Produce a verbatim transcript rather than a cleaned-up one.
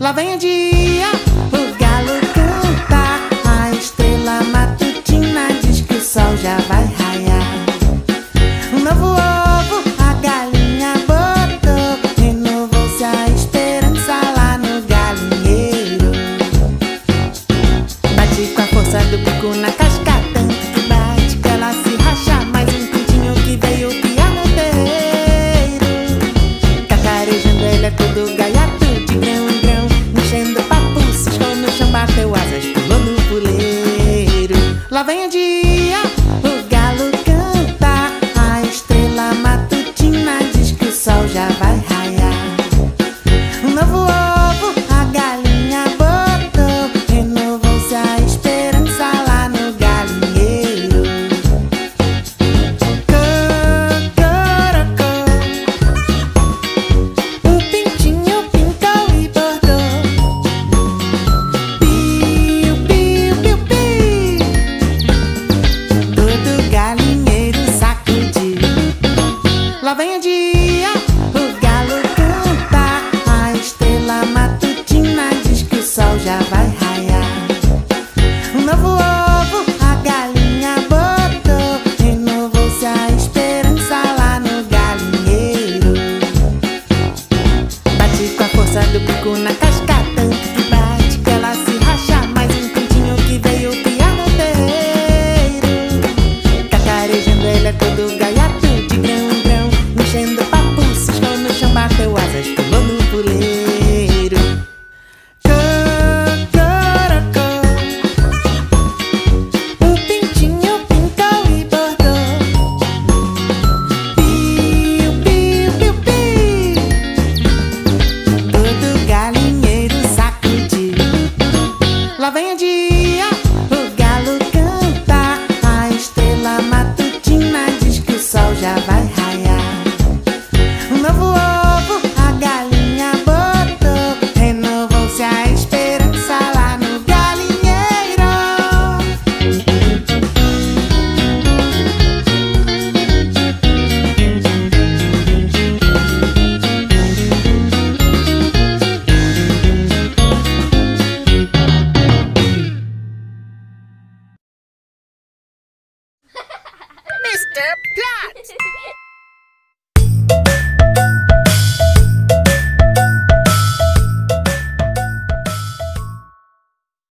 Lá vem o dia, o galo canta, a estrela matutina diz que o sol já vai raiar. Um novo ovo a galinha botou, renovou-se a esperança lá no galinheiro. Bate com a força do bico na casca, tanto que bate que ela se racha. Mais um pintinho que veio piar no terreiro. Cacarejando ele é todo gaiato, de grão em grão, enchendo papo, ciscou no chão, bateu asas, pulou no puleiro. Lá vem o dia, o galo canta, a estrela matutina diz que o sol já vai raiar. Um novo ovo a galinha botou, renovou-se a esperança lá no galinheiro. Cocorocó, o pintinho pintou e bordou. Piu, piu, piu, piu, todo galinheiro sacudiu. Lá vem o dia, o galo canta, a estrela matutina